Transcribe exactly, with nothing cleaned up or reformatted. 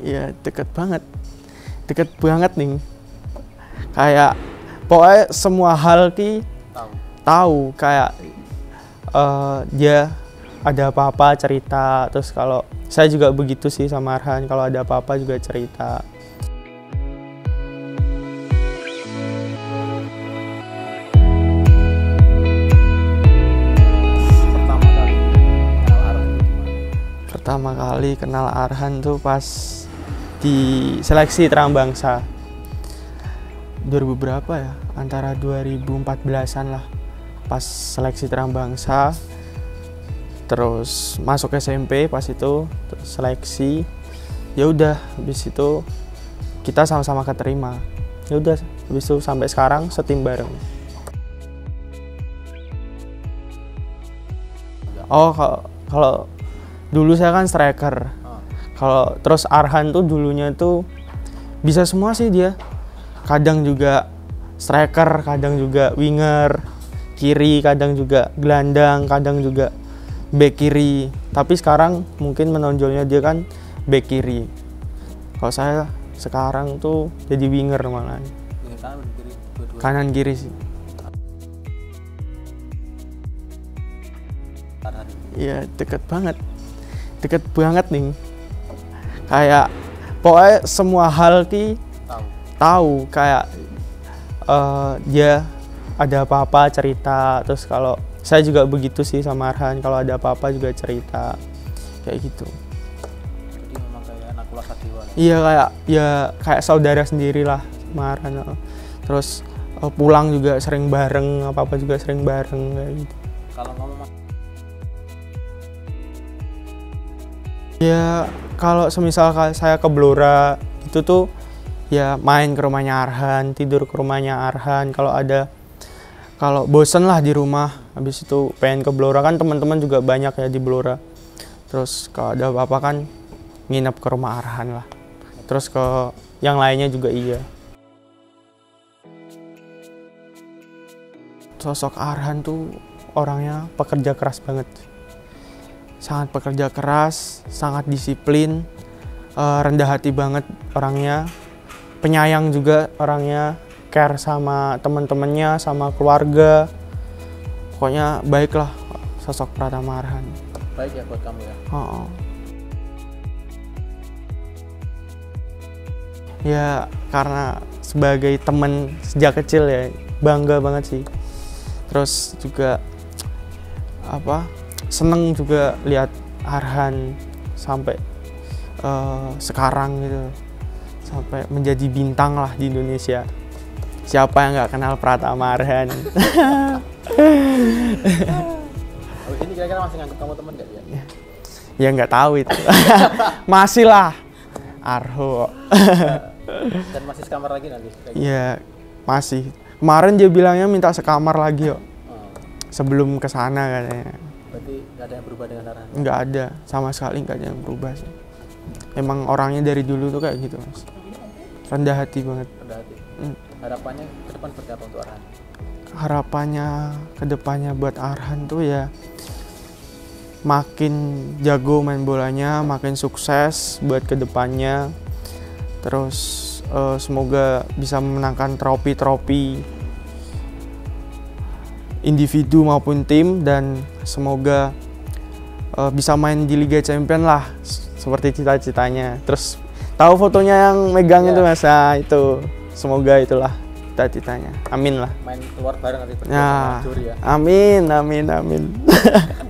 Iya, deket banget. Deket banget nih. Kayak pokoknya semua hal ki Tahu. tahu kayak uh, dia ada apa-apa cerita, terus kalau saya juga begitu sih sama Arhan, kalau ada apa-apa juga cerita. Pertama kali kenal Arhan gimana? Pertama kali kenal Arhan tuh pas di seleksi Terang Bangsa dua ribu berapa ya, antara dua ribu empat belasan lah, pas seleksi Terang Bangsa, terus masuk S M P pas itu, terus seleksi, ya udah habis itu kita sama-sama keterima, ya udah habis itu sampai sekarang setim bareng. Oh kalau kalau dulu saya kan striker, kalau terus Arhan tuh dulunya tuh bisa semua sih dia. Kadang juga striker, kadang juga winger kiri, kadang juga gelandang, kadang juga back kiri. Tapi sekarang mungkin menonjolnya dia kan back kiri. Kalau saya sekarang tuh jadi winger malah. Kanan kiri, dua-dua. Kanan kiri sih. Arhan. Iya, deket banget. Deket banget nih. Kayak pokoknya semua hal ki Tahu. tahu kayak uh, dia ada apa-apa cerita, terus kalau saya juga begitu sih sama Arhan, kalau ada apa-apa juga cerita kayak gitu. Jadi memang kayak anak kelas Sadewa. Iya kayak ya kayak saudara sendiri lah sama Arhan. Terus uh, pulang juga sering bareng, apa-apa juga sering bareng kayak gitu. Kalau ngomong Ya kalau semisal saya ke Blora itu tuh ya main ke rumahnya Arhan, tidur ke rumahnya Arhan. Kalau ada, kalau bosen lah di rumah, habis itu pengen ke Blora, kan teman-teman juga banyak ya di Blora. Terus kalau ada apa-apa kan nginep ke rumah Arhan lah. Terus ke yang lainnya juga iya. Sosok Arhan tuh orangnya pekerja keras banget. Sangat pekerja keras, sangat disiplin, uh, rendah hati banget orangnya, penyayang juga orangnya, care sama teman-temannya, sama keluarga. Pokoknya baik lah sosok Pratama Arhan. baik ya buat kamu ya. Oh, oh. Ya karena sebagai teman sejak kecil ya, bangga banget sih. Terus juga apa? Seneng juga lihat Arhan sampai uh, sekarang gitu, sampai menjadi bintang lah di Indonesia. Siapa yang nggak kenal Pratama Arhan? Oh, ini kira-kira masih nganggap kamu teman nggak ya? Ya nggak tahu itu. Masih lah, Arho. Dan masih sekamar lagi nanti? Kayak gitu? Ya masih. Kemarin dia bilangnya minta sekamar lagi yuk. Oh, Sebelum kesana katanya. berarti nggak ada yang berubah dengan Arhan? Nggak ada, sama sekali nggak ada yang berubah sih. Emang orangnya dari dulu tuh kayak gitu mas. Rendah hati banget. Rendah hati. Hmm. Harapannya ke depan seperti apa untuk Arhan? Harapannya kedepannya buat Arhan tuh ya makin jago main bolanya, makin sukses buat kedepannya. Terus uh, semoga bisa memenangkan trofi-trofi individu maupun tim, dan semoga uh, bisa main di Liga Champions lah seperti cita-citanya. Terus tahu fotonya yang megang Ya. itu mas, nah, itu semoga itulah cita-citanya. Amin lah. Main keluar bareng nanti berdua Ya, sama Juri ya? amin, amin, amin.